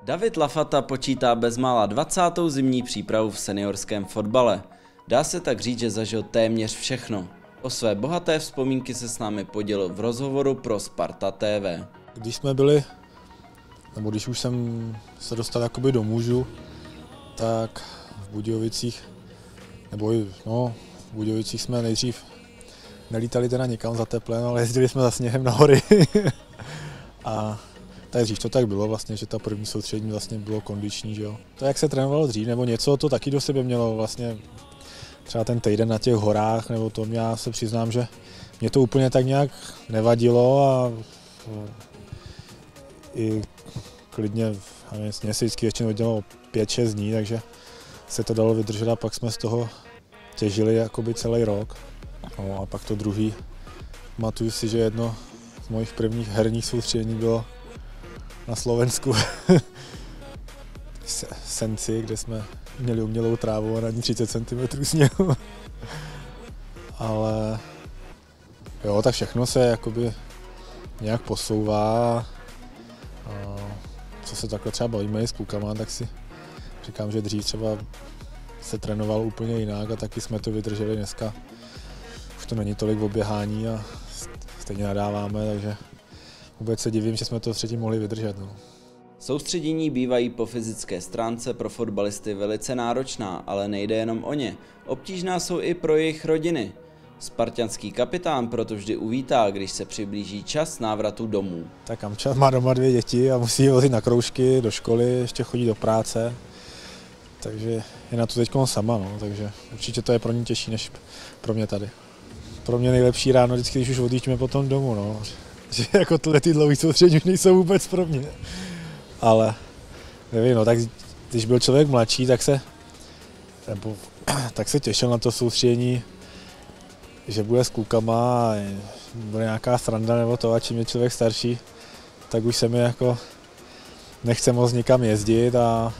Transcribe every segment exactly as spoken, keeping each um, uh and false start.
David Lafata počítá bezmála dvacátou zimní přípravu v seniorském fotbale. Dá se tak říct, že zažil téměř všechno. O své bohaté vzpomínky se s námi podělil v rozhovoru pro Sparta T V. Když jsme byli, nebo když už jsem se dostal jakoby do mužů, tak v Budějovicích, nebo no, v Budějovicích jsme nejdřív nelítali teda nikam za teplem, ale jezdili jsme za sněhem na hory. A tak dřív to tak bylo vlastně, že ta první soustředění vlastně bylo kondiční, že jo. To, jak se trénovalo dřív, nebo něco, to taky do sebe mělo vlastně třeba ten týden na těch horách, nebo to mě, já se přiznám, že mě to úplně tak nějak nevadilo a i klidně, nevím, mě se vždycky většinou dělalo pět šest dní, takže se to dalo vydržet a pak jsme z toho těžili jakoby celý rok. No a pak to druhý, pamatuju si, že jedno z mojich prvních herních soustředění bylo na Slovensku Senci, kde jsme měli umělou trávu a na ní třicet centimetrů sněhu. Ale jo, tak všechno se jakoby nějak posouvá. A co se takhle třeba bavíme i s klukama, tak si říkám, že dřív třeba se trénoval úplně jinak a taky jsme to vydrželi. Dneska už to není tolik oběhání a stejně nadáváme, takže vůbec se divím, že jsme to třetí mohli vydržet. No. Soustředění bývají po fyzické stránce pro fotbalisty velice náročná, ale nejde jenom o ně. Obtížná jsou i pro jejich rodiny. Spartanský kapitán proto vždy uvítá, když se přiblíží čas návratu domů. Tak Amča má doma dvě děti a musí je vozit na kroužky, do školy, ještě chodí do práce. Takže je na to teď sama, no, takže určitě to je pro ní těžší než pro mě tady. Pro mě nejlepší ráno vždycky, když už odjíždíme potom domů, no. Že jako tyhle ty dlouhý soustředění už nejsou vůbec pro mě. Ale nevím, no, tak když byl člověk mladší, tak se, nebo, tak se těšil na to soustředění, že bude s klukama a bude nějaká sranda nebo to, a čím je člověk starší, tak už se mi jako nechce moc nikam jezdit a, a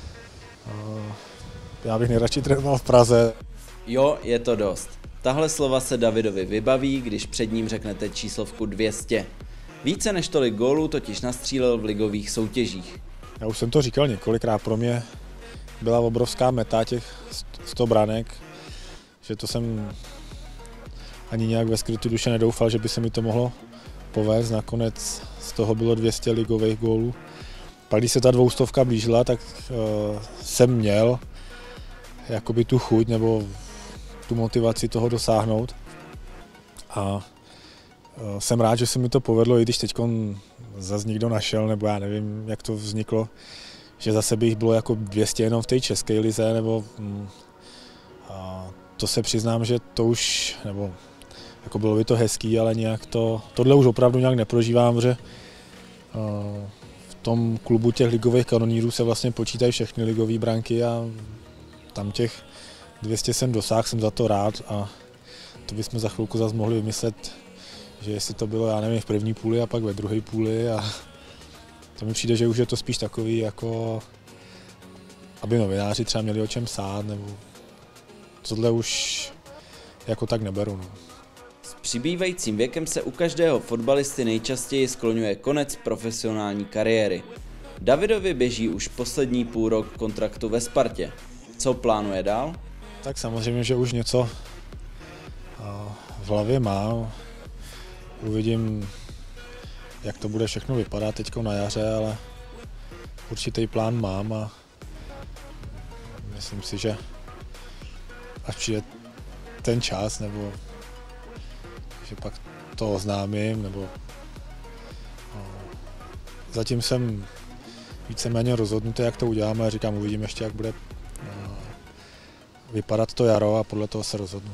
já bych nejradši trénoval v Praze. Jo, je to dost. Tahle slova se Davidovi vybaví, když před ním řeknete číslovku dvě stě. Více než tolik gólů totiž nastřílel v ligových soutěžích. Já už jsem to říkal několikrát, pro mě byla obrovská meta těch sto branek, že to jsem ani nějak ve skrytu duše nedoufal, že by se mi to mohlo povést. Nakonec z toho bylo dvě stě ligových gólů. Pak když se ta dvoustovka blížila, tak uh, jsem měl jakoby tu chuť nebo tu motivaci toho dosáhnout. A uh, jsem rád, že se mi to povedlo, i když teď zase někdo našel, nebo já nevím, jak to vzniklo, že zase by jich bylo jako dvě stě jenom v té české lize, nebo um, a to se přiznám, že to už, nebo jako bylo by to hezký, ale nějak to, tohle už opravdu nějak neprožívám, protože uh, v tom klubu těch ligových kanonýrů se vlastně počítají všechny ligové branky a tam těch dvě stě jsem dosáhl, jsem za to rád a to bychom za chvilku zase mohli vymyslet, že jestli to bylo, já nevím, v první půli a pak ve druhé půli a to mi přijde, že už je to spíš takový, jako aby novináři třeba měli o čem psát, nebo tohle už jako tak neberu. No. S přibývajícím věkem se u každého fotbalisty nejčastěji skloňuje konec profesionální kariéry. Davidovi běží už poslední půl rok kontraktu ve Spartě. Co plánuje dál? Tak samozřejmě, že už něco v hlavě mám. Uvidím, jak to bude všechno vypadat teď na jaře, ale určitý plán mám a myslím si, že až přijde ten čas, nebo že pak to oznámím, nebo no, zatím jsem víceméně rozhodnutý, jak to uděláme, a říkám, uvidím ještě, jak bude no, vypadat to jaro a podle toho se rozhodnu.